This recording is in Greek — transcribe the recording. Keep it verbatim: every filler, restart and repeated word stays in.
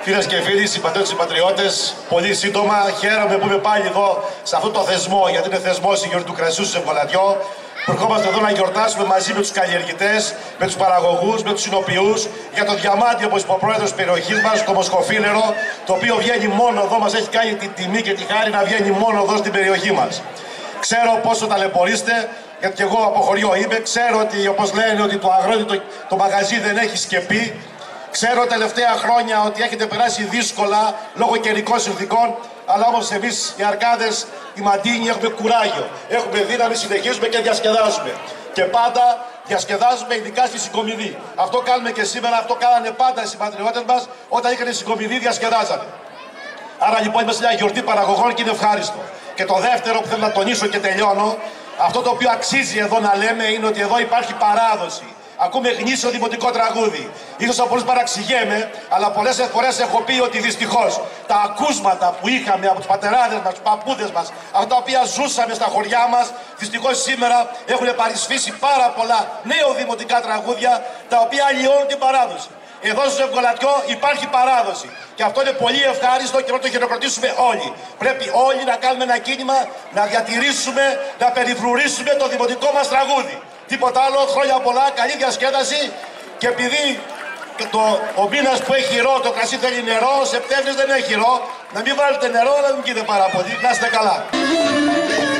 Φίλες και φίλοι, συμπατριώτες και συμπατριώτες, πολύ σύντομα χαίρομαι που είμαι πάλι εδώ σε αυτό το θεσμό, γιατί είναι θεσμός η γιορτή του κρασιού στο Ευκολατιό. Που ερχόμαστε εδώ να γιορτάσουμε μαζί με τους καλλιεργητές, με τους παραγωγούς, με τους συνοποιούς για το διαμάντι, όπως είπε ο πρόεδρος της περιοχής μας, το μοσχοφίλερο, το οποίο βγαίνει μόνο εδώ, μας έχει κάνει την τιμή και τη χάρη να βγαίνει μόνο εδώ στην περιοχή μας. Ξέρω πόσο ταλαιπωρείστε, γιατί και εγώ από χωριό είμαι. Ξέρω ότι, όπως λένε, ότι το αγρότη, το, το μαγαζί δεν έχει σκεπή. Ξέρω τελευταία χρόνια ότι έχετε περάσει δύσκολα λόγω καιρικών συνθηκών. Αλλά όμως εμείς οι Αρκάδες, οι Μαντίνοι, έχουμε κουράγιο. Έχουμε δύναμη, συνεχίζουμε και διασκεδάζουμε. Και πάντα διασκεδάζουμε, ειδικά στη Συγκομιδή. Αυτό κάνουμε και σήμερα, αυτό κάνανε πάντα οι συμπατριώτες μας. Όταν είχαν Συγκομιδή, διασκεδάζανε. Άρα λοιπόν είμαστε μια γιορτή παραγωγών και είναι ευχάριστο. Και το δεύτερο που θέλω να τονίσω και τελειώνω, αυτό το οποίο αξίζει εδώ να λέμε είναι ότι εδώ υπάρχει παράδοση. Ακούμε γνήσιο δημοτικό τραγούδι. Ίσως από πολλούς παραξηγέμαι, αλλά πολλές φορές έχω πει ότι δυστυχώς τα ακούσματα που είχαμε από τους πατεράδες μας, τους παππούδες μας, αυτά τα οποία ζούσαμε στα χωριά μας, δυστυχώς σήμερα έχουν παρισφύσει πάρα πολλά νέο δημοτικά τραγούδια, τα οποία αλλοιώνουν την παράδοση. Εδώ στο Ευκολατιό υπάρχει παράδοση. Και αυτό είναι πολύ ευχάριστο και πρέπει να το χειροκροτήσουμε όλοι. Πρέπει όλοι να κάνουμε ένα κίνημα, να διατηρήσουμε, να περιφρουρήσουμε το δημοτικό μας τραγούδι. Τίποτα άλλο, χρόνια πολλά, καλή διασκέδαση και επειδή το, ο μήνας που έχει ρο, το κρασί θέλει νερό, ο Σεπτέμβρης δεν έχει ρο, να μην βάλετε νερό, να μην πίνετε πάρα πολύ. Να είστε καλά.